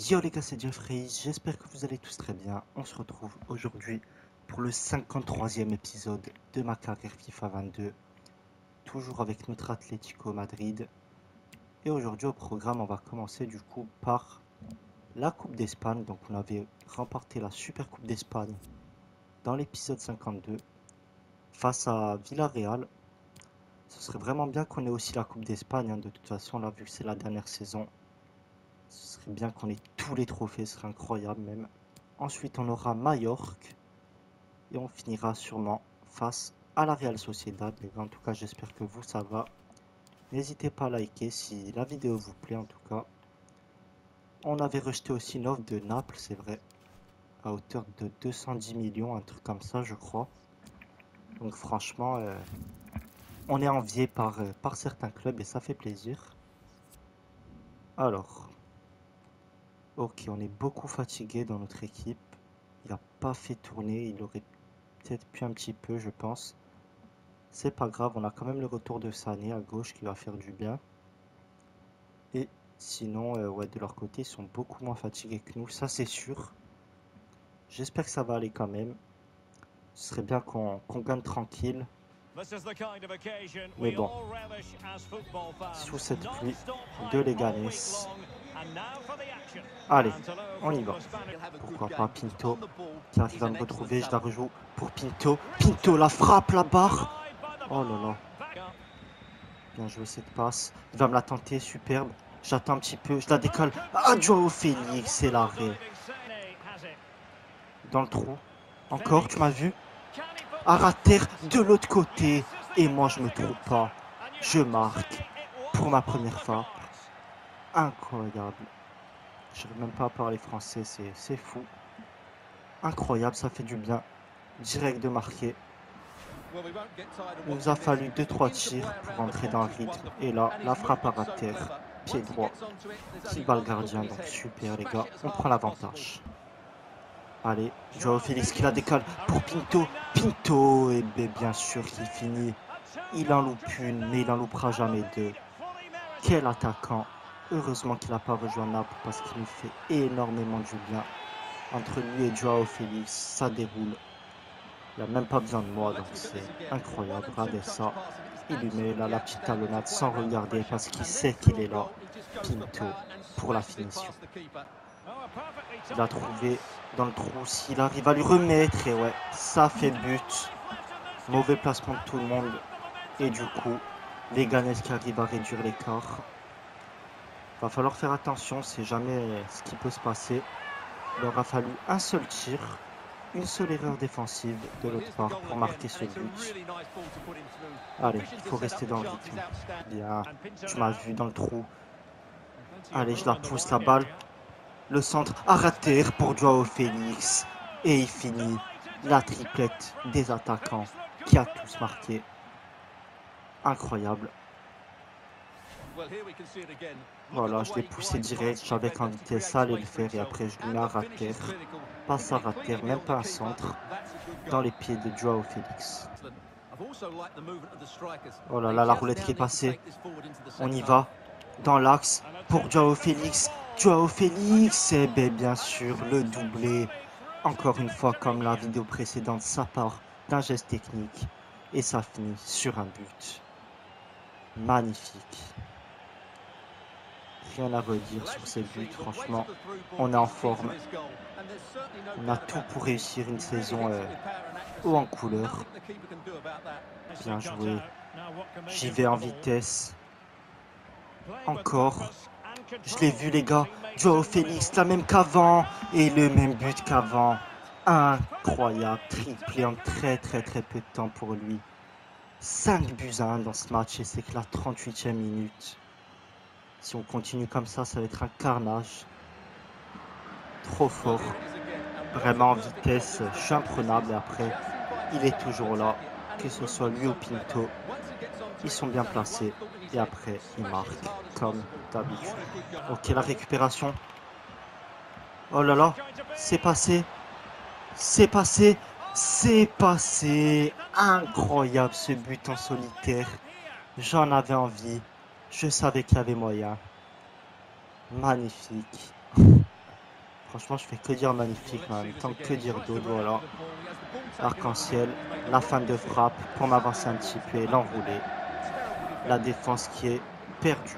Yo les gars, c'est Jeffrey, j'espère que vous allez tous très bien. On se retrouve aujourd'hui pour le 53e épisode de ma carrière FIFA 22, toujours avec notre Atlético Madrid. Et aujourd'hui au programme, on va commencer du coup par la Coupe d'Espagne. Donc on avait remporté la Super Coupe d'Espagne dans l'épisode 52 face à Villarreal. Ce serait vraiment bien qu'on ait aussi la Coupe d'Espagne, hein. De toute façon, là, vu que c'est la dernière saison, ce serait bien qu'on ait tous les trophées, ce serait incroyable même. Ensuite, on aura Majorque et on finira sûrement face à la Real Sociedad. Les gars, en tout cas, j'espère que vous, ça va. N'hésitez pas à liker si la vidéo vous plaît, en tout cas. On avait rejeté aussi une offre de Naples, c'est vrai, à hauteur de 210 millions, un truc comme ça, je crois. Donc franchement, on est envié par certains clubs et ça fait plaisir. Alors, ok, on est beaucoup fatigué dans notre équipe. Il n'a pas fait tourner, il aurait peut-être pu un petit peu, je pense. C'est pas grave, on a quand même le retour de Sané à gauche qui va faire du bien. Et sinon, ouais, de leur côté, ils sont beaucoup moins fatigués que nous, ça c'est sûr. J'espère que ça va aller quand même. Ce serait bien qu'on gagne tranquille. Mais bon, sous cette pluie de Leganés. Allez, on y va. Pourquoi pas Pinto qui arrive à me retrouver, je la rejoue pour Pinto. Pinto, la frappe, la barre. Oh là là. Bien joué cette passe. Il va me la tenter, superbe. J'attends un petit peu, je la décolle. Ah, Joao Félix, c'est l'arrêt. Dans le trou. Encore, tu m'as vu? À rater de l'autre côté. Et moi, je me trompe pas. Je marque pour ma première fois. Incroyable. Je n'arrive même pas à parler français, c'est fou. Incroyable, ça fait du bien. Direct de marquer. Il nous a fallu 2-3 tirs pour entrer dans le rythme. Et là, la frappe à terre, pied droit, qui bat le gardien. Donc super les gars, on prend l'avantage. Allez, Joao Félix qui la décale pour Pinto. Pinto, et bien sûr qu'il finit. Il en loupe une, mais il en loupera jamais deux. Quel attaquant. Heureusement qu'il n'a pas rejoint Naples parce qu'il nous fait énormément du bien. Entre lui et Joao Félix, ça déroule. Il n'a même pas besoin de moi, donc c'est incroyable. Regardez ça. Il lui met là la petite talonnade sans regarder parce qu'il sait qu'il est là. Pinto pour la finition. Il l'a trouvé dans le trou. S'il arrive à lui remettre, et ouais, ça fait but. Mauvais placement de tout le monde. Et du coup, Leganés qui arrive à réduire l'écart. Va falloir faire attention, c'est jamais ce qui peut se passer. Il aura fallu un seul tir. Une seule erreur défensive de l'autre part pour marquer ce but. Allez, il faut rester dans le rythme. Bien, tu m'as vu dans le trou. Allez, je la pousse la balle. Le centre à rater pour Joao Félix. Et il finit la triplette des attaquants qui a tous marqué. Incroyable. Voilà, je l'ai poussé direct, j'avais qu'en vitesse ça allait le faire et après je lui mets à rater. Passe à rater, même pas un centre, dans les pieds de Joao Félix. Oh là là, la roulette qui est passée. On y va, dans l'axe, pour Joao Félix. Joao Félix, et bien sûr, le doublé. Encore une fois, comme la vidéo précédente, ça part d'un geste technique et ça finit sur un but. Magnifique. Rien à redire sur ces buts, franchement, on est en forme. On a tout pour réussir une saison haut en couleur. Bien joué. J'y vais en vitesse. Encore. Je l'ai vu les gars. Joao Félix, la même qu'avant. Et le même but qu'avant. Incroyable. Triplé en très peu de temps pour lui. 5 buts à 1 dans ce match et c'est que la 38e minute. Si on continue comme ça va être un carnage. Trop fort. Vraiment en vitesse, je suis imprenable et après, il est toujours là. Que ce soit lui ou Pinto, ils sont bien placés. Et après, il marque comme d'habitude. Ok, la récupération. Oh là là, c'est passé. C'est passé. C'est passé. Incroyable ce but en solitaire. J'en avais envie. Je savais qu'il y avait moyen. Magnifique. Franchement, je fais que dire magnifique, mais en même temps que dire d'autre. Voilà. Arc-en-ciel, la fin de frappe pour m'avancer un petit peu et l'enrouler. La défense qui est perdue.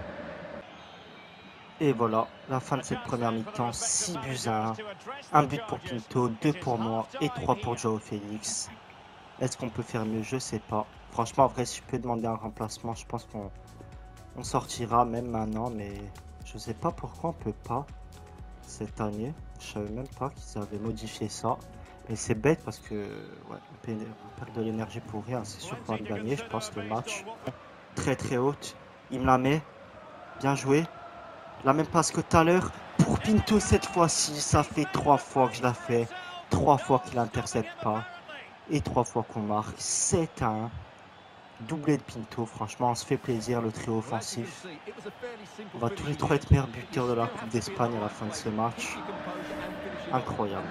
Et voilà, la fin de cette première mi-temps, 6 buts à 1. Un but pour Pinto, 2 pour moi et 3 pour Joao Félix. Est-ce qu'on peut faire mieux? Je sais pas. Franchement, en vrai, si je peux demander un remplacement, je pense qu'on sortira même maintenant, mais je sais pas pourquoi on peut pas cette année. Je savais même pas qu'ils avaient modifié ça. Mais c'est bête parce que ouais, on perd de l'énergie pour rien. C'est sûr qu'on va le gagner, je pense, le match. Très très haute. Il me la met. Bien joué. La même passe que tout à l'heure. Pour Pinto cette fois-ci, ça fait 3 fois que je la fais. 3 fois qu'il n'intercepte pas. Et 3 fois qu'on marque. 7-1. Doublé de Pinto, franchement, on se fait plaisir, le trio offensif. On va tous les trois être meilleurs buteurs de la Coupe d'Espagne à la fin de ce match. Incroyable.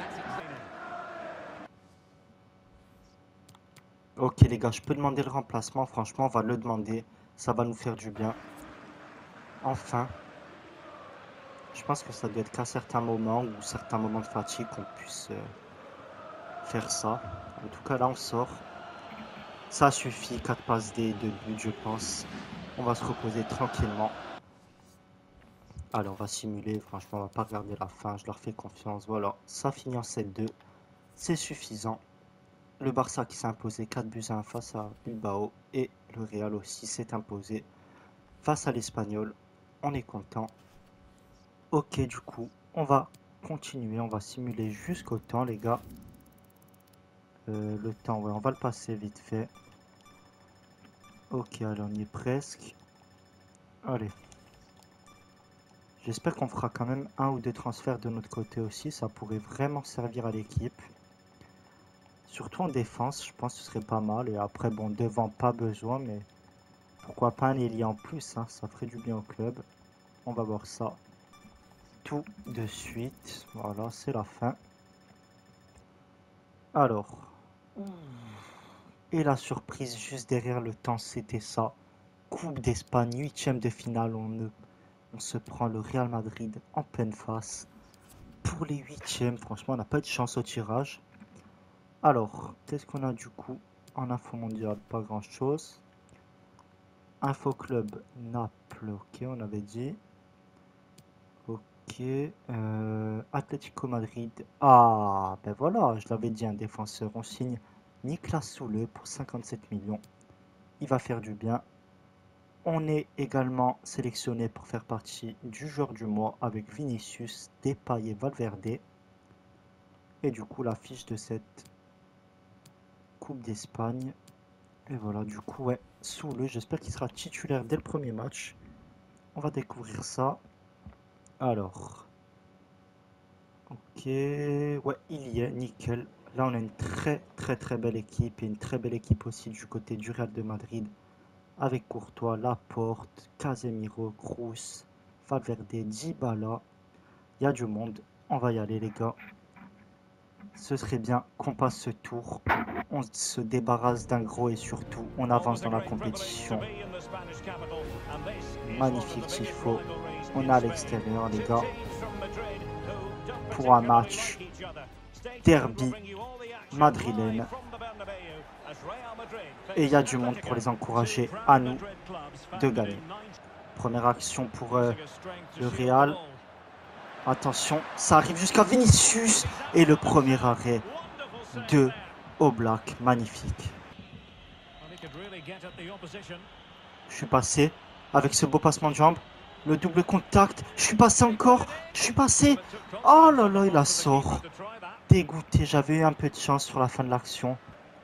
Ok les gars, je peux demander le remplacement, franchement, on va le demander. Ça va nous faire du bien. Enfin. Je pense que ça doit être qu'à certains moments ou certains moments de fatigue qu'on puisse faire ça. En tout cas, là, on sort. Ça suffit, 4 passes D, 2 buts, je pense. On va se reposer tranquillement. Allez, on va simuler. Franchement, on va pas regarder la fin. Je leur fais confiance. Voilà, ça finit en 7-2. C'est suffisant. Le Barça qui s'est imposé 4 buts à 1 face à Bilbao. Et le Real aussi s'est imposé face à l'Espagnol. On est content. Ok, du coup, on va continuer. On va simuler jusqu'au temps, les gars. Le temps, ouais, on va le passer vite fait. Ok, allez, on y est presque. Allez. J'espère qu'on fera quand même 1 ou 2 transferts de notre côté aussi. Ça pourrait vraiment servir à l'équipe. Surtout en défense, je pense que ce serait pas mal. Et après, bon, devant, pas besoin, mais pourquoi pas un ailier en plus, hein, ça ferait du bien au club. On va voir ça tout de suite. Voilà, c'est la fin. Alors. Et la surprise juste derrière le temps, c'était ça. Coupe d'Espagne, 8e de finale, on se prend le Real Madrid en pleine face. Pour les 8e, franchement, on n'a pas eu de chance au tirage. Alors, qu'est-ce qu'on a du coup en info mondiale? Pas grand chose. Info club Naples, ok, on avait dit. Ok. Atlético Madrid. Ah, ben voilà, je l'avais dit, un défenseur. On signe Niklas Soule pour 57 millions. Il va faire du bien. On est également sélectionné pour faire partie du joueur du mois avec Vinicius, Depay et Valverde. Et du coup, l'affiche de cette Coupe d'Espagne. Et voilà, du coup, ouais, Soule, j'espère qu'il sera titulaire dès le premier match. On va découvrir ça. Alors. Ok, ouais, il y est, nickel. Là, on a une très belle équipe et une très belle équipe aussi du côté du Real de Madrid. Avec Courtois, Laporte, Casemiro, Kroos, Valverde, Dybala. Il y a du monde. On va y aller, les gars. Ce serait bien qu'on passe ce tour. On se débarrasse d'un gros et surtout, on avance dans la compétition. Magnifique tifo. On est à l'extérieur, les gars. Pour un match derby madrilène. Et il y a du monde pour les encourager à nous de gagner. Première action pour le Real. Attention, ça arrive jusqu'à Vinicius. Et le premier arrêt de Oblak. Magnifique. Je suis passé avec ce beau passement de jambe. Le double contact. Je suis passé encore. Je suis passé. Oh là là, il la sort. Dégoûté. J'avais eu un peu de chance sur la fin de l'action.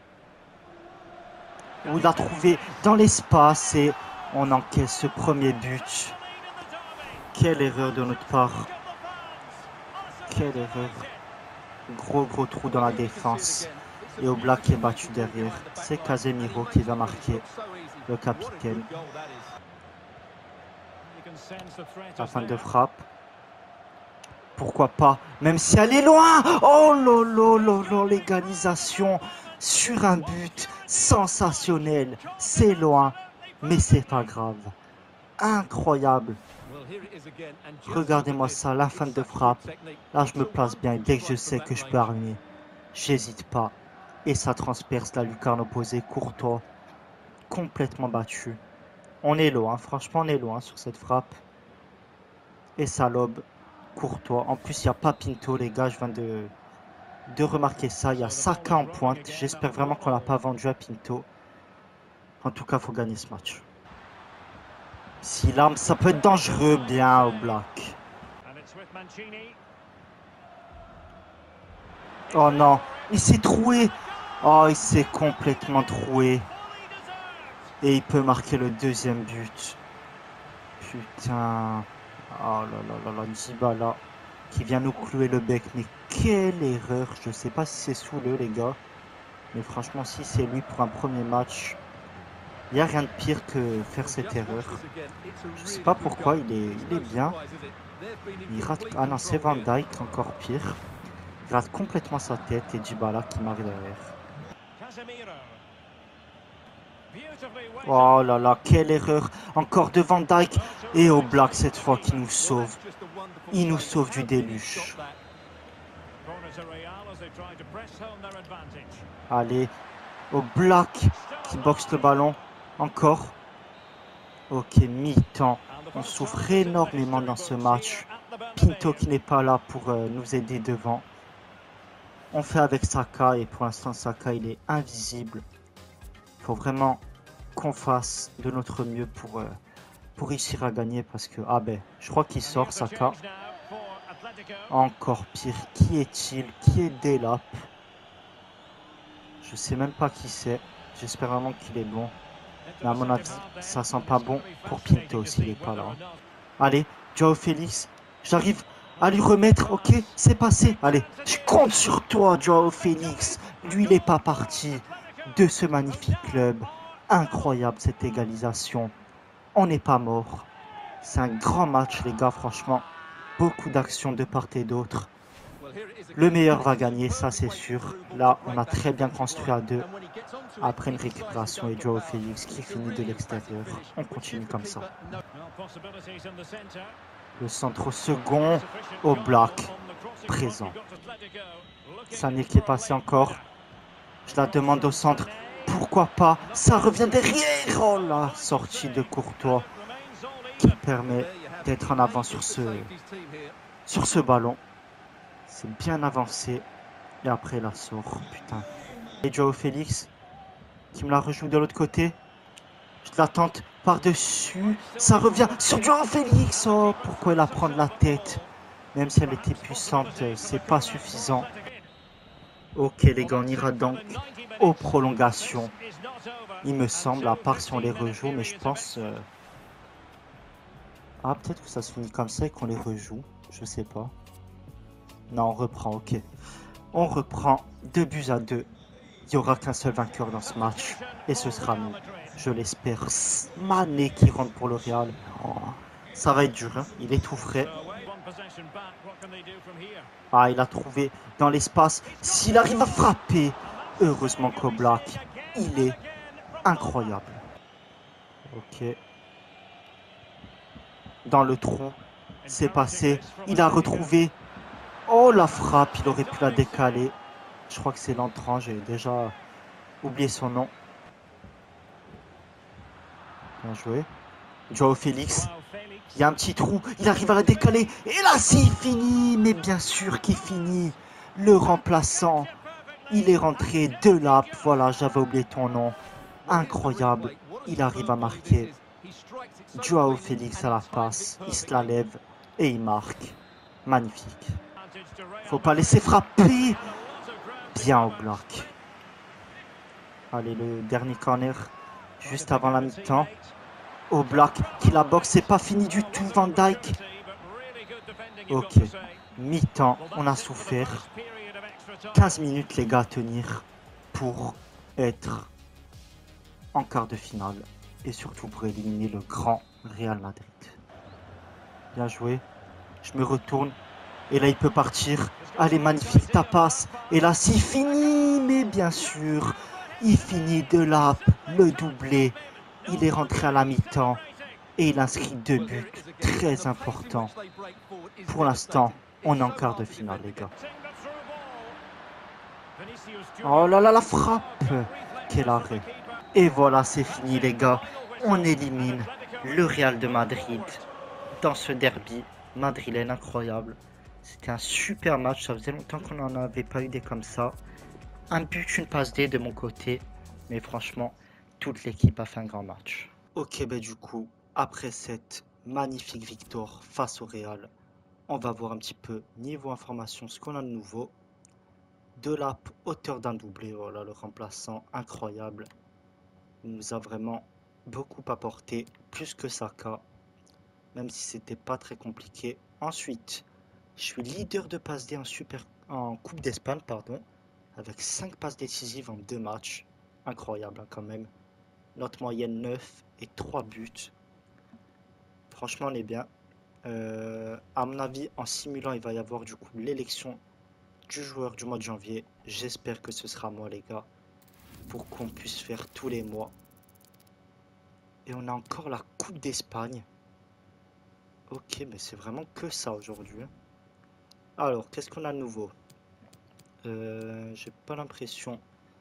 Où il a trouvé dans l'espace et on encaisse ce premier but. Quelle erreur de notre part. Quelle erreur. Gros trou dans la défense. Et Oblak est battu derrière. C'est Casemiro qui va marquer. Le capitaine. La fin de frappe. Pourquoi pas? Même si elle est loin. Oh lolo, l'égalisation sur un but sensationnel. C'est loin, mais c'est pas grave. incroyable. Regardez-moi ça, la fin de frappe. Là, je me place bien et dès que je sais que je peux armer, j'hésite pas. Et ça transperce la lucarne opposée, Courtois, complètement battu. On est loin, franchement, on est loin sur cette frappe. Et ça lobe, Courtois. En plus, il n'y a pas Pinto, les gars, je viens de remarquer ça. Il y a Saka en pointe. J'espère vraiment qu'on l'a pas vendu à Pinto. En tout cas, il faut gagner ce match. Si l'arme, ça peut être dangereux, bien au Black. Oh non, il s'est troué. Oh, il s'est complètement troué. Et il peut marquer le deuxième but. Putain. Oh là là là là, Dybala qui vient nous clouer le bec. Mais quelle erreur. Je sais pas si c'est sous le, les gars. Mais franchement, si c'est lui pour un premier match, il n'y a rien de pire que faire cette erreur. Je sais pas pourquoi, il est bien. Il rate... Ah non, c'est Van Dijk, encore pire. Il rate complètement sa tête et Dybala qui marque derrière. Oh là là, quelle erreur. Encore de Van Dijk et au Black cette fois qui nous sauve. Il nous sauve du déluge. Allez, au Black qui boxe le ballon. Encore. Ok, mi-temps. On souffre énormément dans ce match. Pinto qui n'est pas là pour nous aider devant. On fait avec Saka et pour l'instant Saka il est invisible. Il faut vraiment qu'on fasse de notre mieux pour réussir à gagner parce que ah ben je crois qu'il sort Saka. Encore pire. Qui est-il? Qui est Delap? Je sais même pas qui c'est. J'espère vraiment qu'il est bon. Mais à mon avis, ça sent pas bon pour Pinto s'il n'est pas là. Allez, Joao Félix, j'arrive à lui remettre. Ok, c'est passé. Allez, je compte sur toi, Joao Félix. Lui, il n'est pas parti de ce magnifique club. Incroyable cette égalisation. On n'est pas mort. C'est un grand match, les gars, franchement. Beaucoup d'actions de part et d'autre. Le meilleur va gagner, ça c'est sûr. Là, on a très bien construit à deux. Après une récupération et Joao Félix qui finit de l'extérieur. On continue comme ça. Le centre au second. Au Black. Présent. Sané qui est passé encore. Je la demande au centre. Pourquoi pas? Ça revient derrière. Oh la sortie de Courtois. Qui permet d'être en avant sur ce ballon. C'est bien avancé. Et après, la sort. Putain. Et Joao Félix qui me la rejoue de l'autre côté. Je la tente par-dessus. Ça revient sur Joao Félix. Oh, pourquoi elle la prend de la tête? Même si elle était puissante, c'est pas suffisant. Ok, les gars, on ira donc aux prolongations. Il me semble, à part si on les rejoue, mais je pense... Ah, peut-être que ça se finit comme ça et qu'on les rejoue. Je sais pas. Non, on reprend, ok. On reprend 2-2. Il n'y aura qu'un seul vainqueur dans ce match. Et ce sera nous. Je l'espère. Mané qui rentre pour le Real. Oh, ça va être dur, hein. Il est tout frais. Ah, il a trouvé dans l'espace. S'il arrive à frapper. Heureusement qu'au Black, il est incroyable. Ok. Dans le trou. C'est passé. Il a retrouvé. Oh, la frappe. Il aurait pu la décaler. Je crois que c'est l'entrant. J'ai déjà oublié son nom. Bien joué. Joao Félix. Il y a un petit trou. Il arrive à la décaler. Et là, c'est fini. Mais bien sûr qu'il finit. Le remplaçant. Il est rentré de là. Voilà, j'avais oublié ton nom. Incroyable. Il arrive à marquer. Joao Félix à la passe. Il se la lève. Et il marque. Magnifique. Faut pas laisser frapper. Bien au Black. Allez, le dernier corner. Juste avant la mi-temps. Au Black qui la boxe. C'est pas fini du tout, Van Dijk. Ok. Mi-temps. On a souffert. 15 minutes, les gars, à tenir pour être en quart de finale. Et surtout pour éliminer le grand Real Madrid. Bien joué. Je me retourne. Et là, il peut partir. Allez, magnifique tapas. Et là, c'est fini. Mais bien sûr, il finit de là. Le doublé. Il est rentré à la mi-temps. Et il inscrit 2 buts très importants. Pour l'instant, on est en quart de finale, les gars. Oh là là, la frappe! Quel arrêt! Et voilà, c'est fini, les gars. On élimine le Real de Madrid dans ce derby madrilène incroyable. C'était un super match. Ça faisait longtemps qu'on n'en avait pas eu des comme ça. Un but, une passe D de mon côté. Mais franchement, toute l'équipe a fait un grand match. Ok, ben du coup, après cette magnifique victoire face au Real, on va voir un petit peu niveau information ce qu'on a de nouveau. De la hauteur d'un doublé, voilà le remplaçant incroyable. Il nous a vraiment beaucoup apporté, plus que Saka, même si c'était pas très compliqué. Ensuite, je suis leader de passes D en Coupe d'Espagne, pardon, avec 5 passes décisives en 2 matchs. Incroyable hein, quand même. Notre moyenne 9 et 3 buts. Franchement, on est bien. À mon avis, en simulant, il va y avoir du coup l'élection du joueur du mois de janvier. J'espère que ce sera moi, les gars, pour qu'on puisse faire tous les mois. Et on a encore la Coupe d'Espagne. Ok, mais c'est vraiment que ça aujourd'hui. Alors, qu'est-ce qu'on a de nouveau? J'ai pas l'impression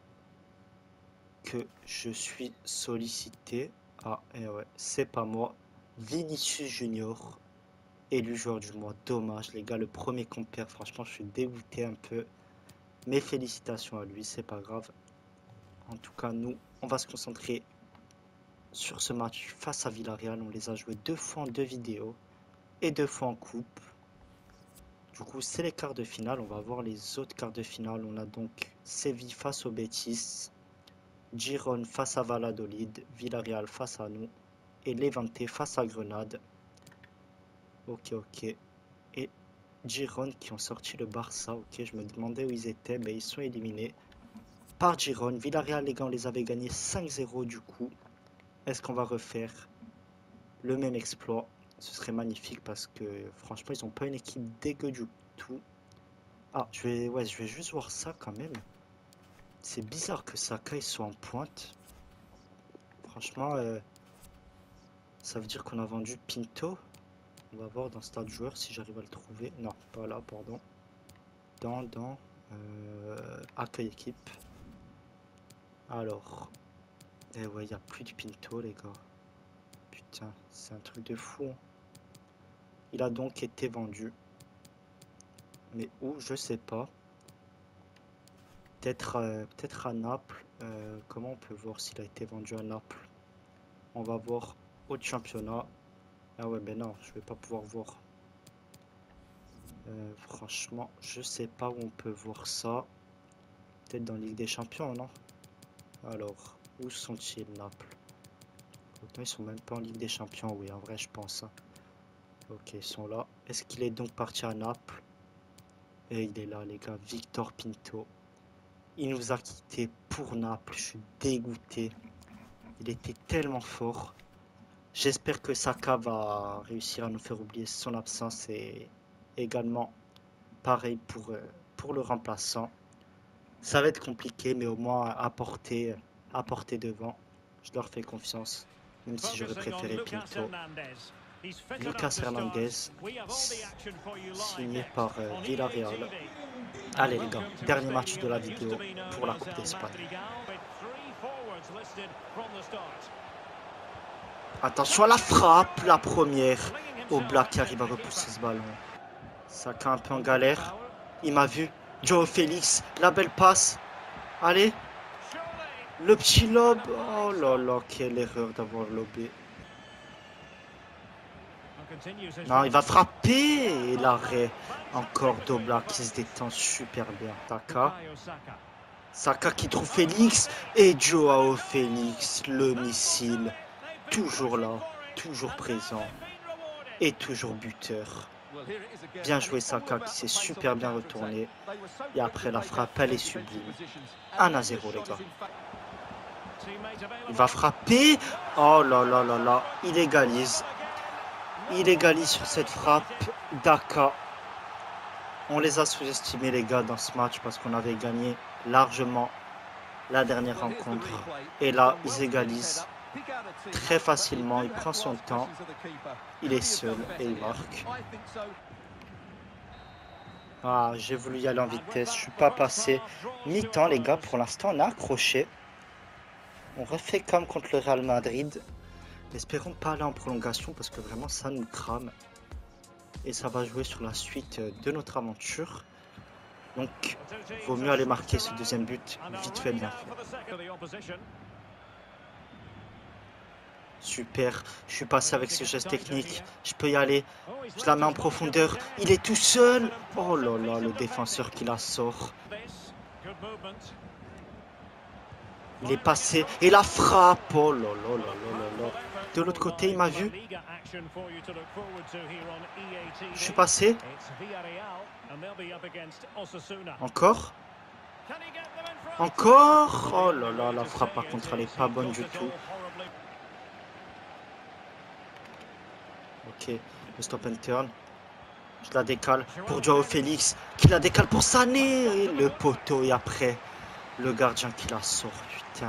que je suis sollicité. Ah, et ouais, c'est pas moi. Vinicius Junior, élu joueur du mois. Dommage, les gars, le premier qu'on perd. Franchement, je suis dégoûté un peu. Mais félicitations à lui, c'est pas grave. En tout cas, nous, on va se concentrer sur ce match face à Villarreal. On les a joués 2 fois en 2 vidéos et 2 fois en coupe. Du coup, c'est les quarts de finale. On va voir les autres quarts de finale. On a donc Séville face au Betis, Girone face à Valladolid, Villarreal face à nous et Levante face à Grenade. Ok, ok. Et Girone qui ont sorti le Barça. Ok, je me demandais où ils étaient, mais ils sont éliminés par Girone. Villarreal, les gars, on les avait gagnés 5-0 du coup. Est-ce qu'on va refaire le même exploit? Ce serait magnifique parce que franchement, ils n'ont pas une équipe dégueu du tout. Ah, je vais juste voir ça quand même. C'est bizarre que Saka soit en pointe. Franchement, ça veut dire qu'on a vendu Pinto. On va voir dans Stade Joueur si j'arrive à le trouver. Non, pas là, pardon. Dans Accueil équipe. Alors, eh ouais, il n'y a plus de Pinto, les gars. Putain, c'est un truc de fou. Hein. Il a donc été vendu. Mais où, je sais pas. Peut-être à Naples. Comment on peut voir s'il a été vendu à Naples? On va voir au championnat. Ah ouais, ben non, je vais pas pouvoir voir. Franchement, je sais pas où on peut voir ça. Peut-être dans Ligue des Champions, non? Alors, où sont-ils, Naples? Autant ils sont même pas en Ligue des Champions, oui, en vrai, je pense. Hein. Ok, ils sont là. Est-ce qu'il est donc parti à Naples? Et il est là, les gars, Victor Pinto. Il nous a quittés pour Naples, je suis dégoûté. Il était tellement fort. J'espère que Saka va réussir à nous faire oublier son absence et également pareil pour le remplaçant. Ça va être compliqué, mais au moins apporter devant. Je leur fais confiance, même si j'aurais préféré Pinto. Lucas Hernandez, signé par Villarreal. Allez les gars, dernier match de la vidéo pour la Coupe d'Espagne. Attention à la frappe, la première. Oblak qui arrive à repousser ce ballon. Saka un peu en galère. Il m'a vu. Joao Félix, la belle passe. Allez. Le petit lob. Oh là là, quelle erreur d'avoir lobé. Non, il va frapper. Et l'arrêt. Encore d'Oblak qui se détend super bien. Saka qui trouve Félix. Et Joao Félix, le missile. Toujours là, toujours présent. Et toujours buteur. Bien joué Saka qui s'est super bien retourné. Et après la frappe, elle est sublime. 1-0 les gars. Il va frapper. Oh là là là là. Il égalise. Il égalise sur cette frappe. Daka. On les a sous-estimés les gars dans ce match parce qu'on avait gagné largement la dernière rencontre. Et là, ils égalisent. très facilement. Il prend son temps. Il est seul et il marque. Ah, j'ai voulu y aller en vitesse. Je suis pas passé. Mi-temps, les gars. Pour l'instant, on a accroché. On refait comme contre le Real Madrid. Espérons pas aller en prolongation parce que vraiment, ça nous crame. Et ça va jouer sur la suite de notre aventure. Donc, vaut mieux aller marquer ce deuxième but vite fait, bien fait. Super, je suis passé avec ce geste technique. Je peux y aller. Je la mets en profondeur. Il est tout seul. Oh là là, le défenseur qui la sort. Il est passé. Et la frappe. Oh là là là là là là. De l'autre côté, il m'a vu. Je suis passé. Encore. Encore. Oh là là, la frappe par contre, elle n'est pas bonne du tout. Ok, le stop and turn. Je la décale pour Joao Félix, qui la décale pour Sané. Et le poteau, et après, le gardien qui la sort, putain.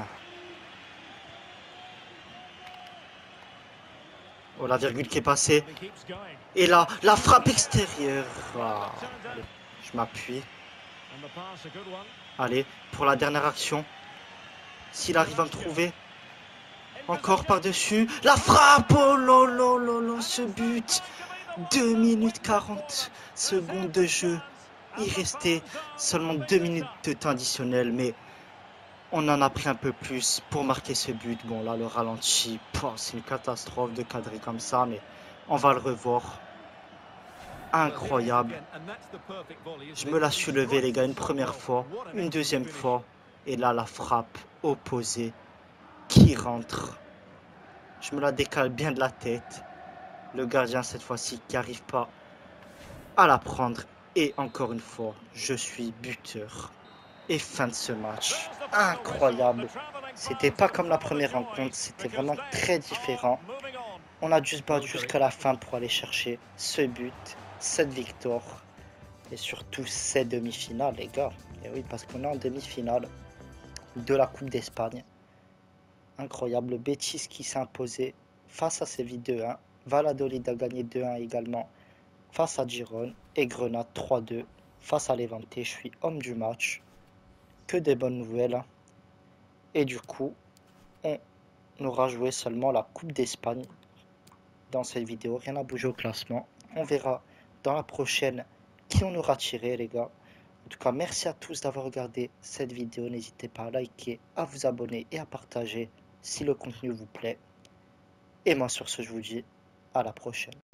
Oh, la virgule qui est passée. Et là, la frappe extérieure. Ah, allez, je m'appuie. Allez, pour la dernière action. S'il arrive à me trouver. Encore par-dessus. La frappe. Oh là là là là, ce but. 2 minutes 40 secondes de jeu. Il restait seulement 2 minutes de temps additionnel, mais on en a pris un peu plus pour marquer ce but. Bon, là, le ralenti, c'est une catastrophe de cadrer comme ça, mais on va le revoir. Incroyable. Je me la suis levé, les gars, une première fois, une deuxième fois, et là, la frappe opposée qui rentre. Je me la décale bien de la tête. Le gardien, cette fois-ci, qui n'arrive pas à la prendre. Et encore une fois, je suis buteur. Et fin de ce match. Incroyable. C'était pas comme la première rencontre. C'était vraiment très différent. On a dû se battre jusqu'à la fin pour aller chercher ce but, cette victoire. Et surtout cette demi-finale, les gars. Et oui, parce qu'on est en demi-finale de la Coupe d'Espagne. Incroyable. Le Betis qui s'est imposé face à Séville 2-1. Valladolid a gagné 2-1 également face à Girone. Et Grenade 3-2 face à Levante. Je suis homme du match. Que des bonnes nouvelles. Et du coup, on aura joué seulement la Coupe d'Espagne dans cette vidéo. Rien n'a bougé au classement. On verra dans la prochaine qui on aura tiré, les gars. En tout cas, merci à tous d'avoir regardé cette vidéo. N'hésitez pas à liker, à vous abonner et à partager si le contenu vous plaît. Et moi, sur ce, je vous dis à la prochaine.